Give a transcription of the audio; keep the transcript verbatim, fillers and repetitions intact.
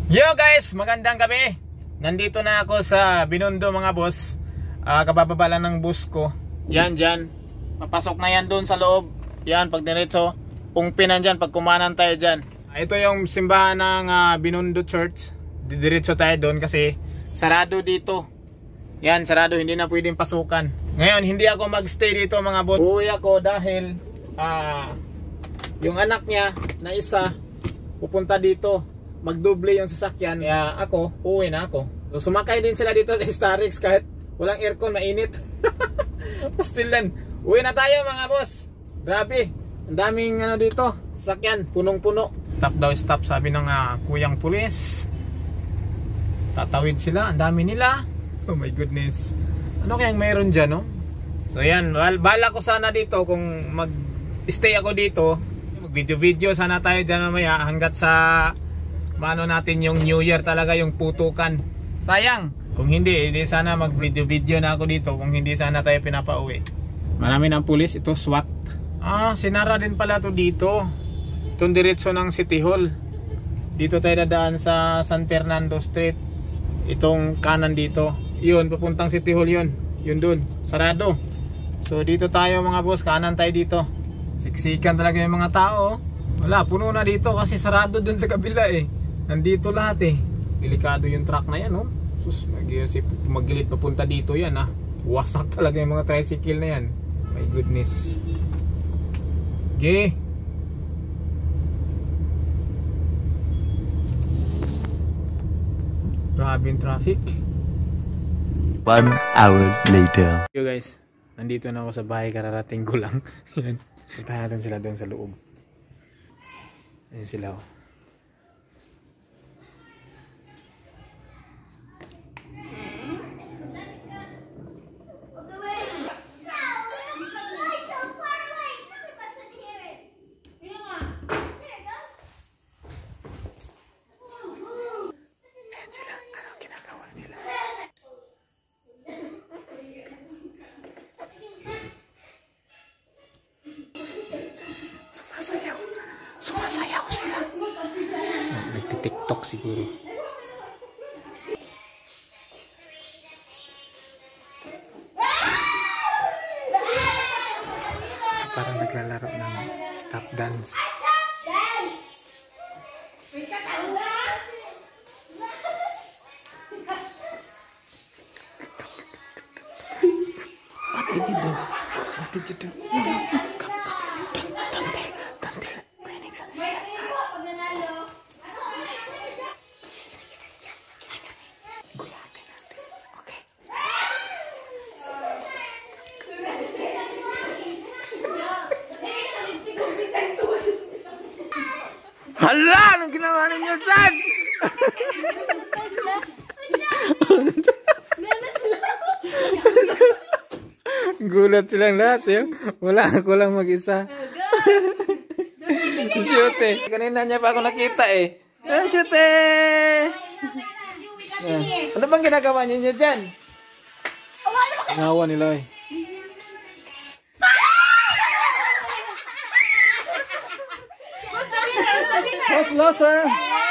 Yo guys, magandang gabi. Nandito na ako sa Binondo mga boss. uh, Kabababa lang ng bus ko. Yan dyan, papasok na yan doon sa loob. Yan, pag diretso pungpinan dyan, pag kumanan tayo dyan. Ito yung simbahan ng uh, Binondo Church. Didiretso tayo doon kasi sarado dito. Yan, sarado, hindi na pwedeng pasukan. Ngayon, hindi ako magstay dito mga boss. Uwi ako dahil uh, yung anak niya na isa pupunta dito, magdoble yung sasakyan. Kaya ako, uwi na ako. So, sumakay din sila dito sa Starix kahit walang aircon, mainit. Pastilan. Uwi na tayo mga boss. Grabe, ang daming ano dito, sasakyan, punong-puno. Stop daw, stop, sabi ng uh, kuyang pulis. Tatawid sila, ang dami nila. Oh my goodness. Ano kayang meron dyan, no? So yan, bala ko sana dito kung mag-stay ako dito. Mag-video-video sana tayo dyan mamaya hanggat sa mano natin yung New Year talaga, yung putukan. Sayang kung hindi, hindi sana mag video video na ako dito kung hindi sana tayo pinapauwi. Marami ng pulis, ito SWAT. Ah, sinara din pala to dito. Itong diretso ng City Hall. Dito tayo dadaan sa San Fernando Street. Itong kanan dito, yun, papuntang City Hall yun. Yun dun, sarado. So dito tayo mga boss, kanan tayo dito. Siksikan talaga yung mga tao. Wala, puno na dito kasi sarado dun sa kabila eh. Nandito lahat eh. Delikado yung truck na yan, oh. Sus, magilid papunta dito yan, ah. Wasak talaga yung mga tricycle na yan. My goodness. Okay. Grabe yung traffic. One hour later. Yo guys, nandito na ako sa bahay, kararating ko lang. Yan. Puntahan natin sila doon sa loob. Ayun sila, oh. Sumasayaw. Sumasayaw sila. Nagti-tiktok siguro. Parang naglalaro ng stop dance. What did you do? What did you do? Hala! Anong ginawa ninyo dyan? Gulat silang lahat eh. Wala, ako lang mag-isa. Shute. Kanina niya pa ako nakita eh. Ah, shute! Ano bang ginagawa ninyo dyan? Nawa nila eh. What's lost, sir?